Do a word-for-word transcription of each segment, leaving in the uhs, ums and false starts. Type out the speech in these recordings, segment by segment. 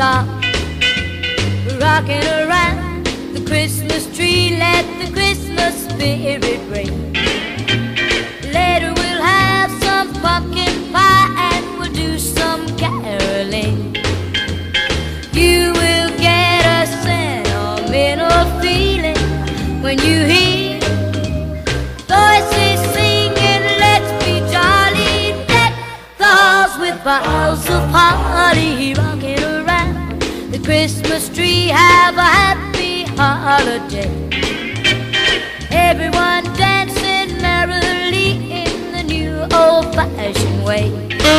stop rocking around the Christmas tree. Let the Christmas spirit reign. Later we'll have some pumpkin pie and we'll do some caroling. You will get a sentimental feeling when you hear voices singing, let's be jolly. Deck the halls with boughs of holly, rocking around the Christmas tree. Have a happy holiday. Everyone dancing merrily in the new old-fashioned way.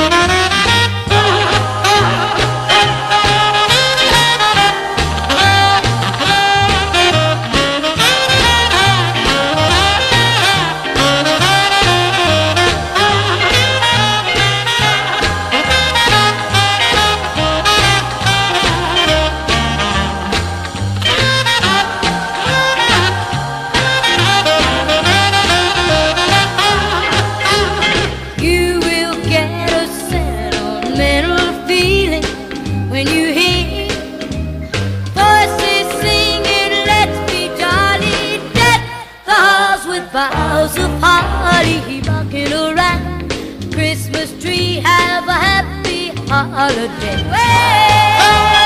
When you hear voices singing, let's be jolly. Deck the halls with boughs of holly, rocking around the Christmas tree. Have a happy holiday. Way